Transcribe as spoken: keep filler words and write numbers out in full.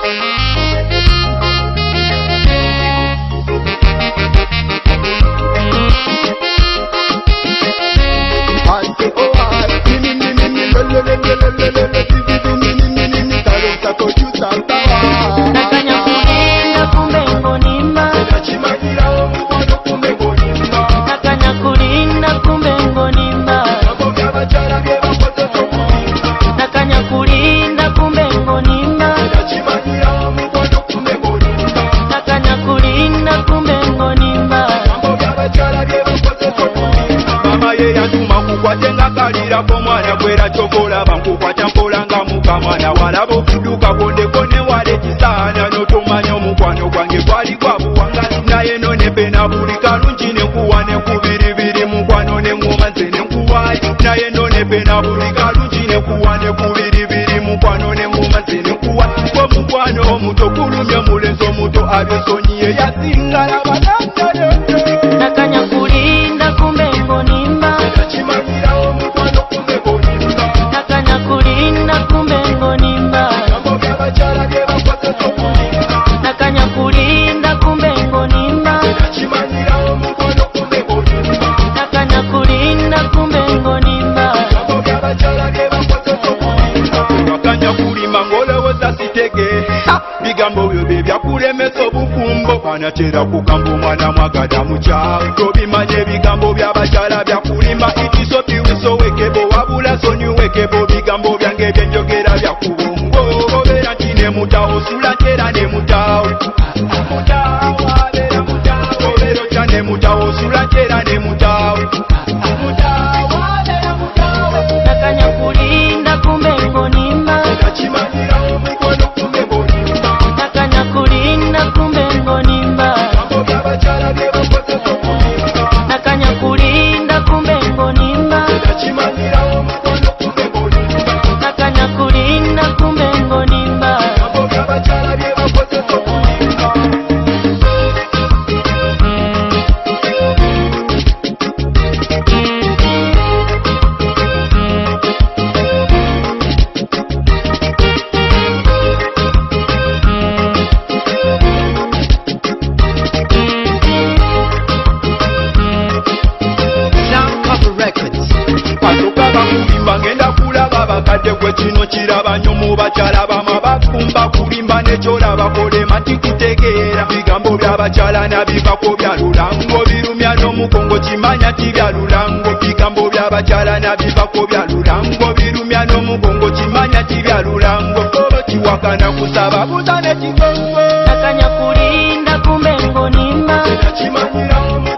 Wajenga kalira kwa mwana kwera chokola banku kwa champola nga muka mwana walabo duka konde kone wale kisana notumanyo mukwano kwange kwali kwa buwanga naye none pena buli kalunjine kuwane kubiri biri mukwano ne ngomanze ne kuwai naye none pena buli kalunjine kuwane kubiri biri mukwano ne ngomanze ne kuwai kwa mukwano omuto kulumya mulenzo muto abesonyiye yasingala banana nakanya kulinda kumbe ngonimba nakanya kulinda kumbe ngonimba nakanya kulinda kumbe ngonimba nakanya kulinda kumbe ngonimba nakanya kulima ngoloweza sitege bigambo byo byakulemesa obufumbo anatera kugamba omwana mwagada mucha tobimanye bigambo by'abakyala byakulima itiso biwisowekebo wabula sonyuwekebo bigambo byange byenjogera byakubongo obeera nti ne mutawo sula ntera ne mutawo obeera otya ne mutawo sula ntera ne mutawo nakanya kulinda kumbe ngonimba nakanya kulinda kumbe ngonimba nakanya kulinda kumbe ngonimba nakanya kulinda kumbe ngonimba ngenda kulaba bakadde gwe kino kiraba nnyo mu bakyala bama bakumba kulimba nekyolaba kolema tikutegeera bigambo by'abakyala nabivako bya lulango birumya n'omukongo kimanya ti bya lulango bigambo by'abakyala nabivako bya lulango birumya n'omukongo kimanya ti bya lulango oba kiwakana kusaba buta ne kigongo nakanya kulinda kumbe ngonimba nakimanyira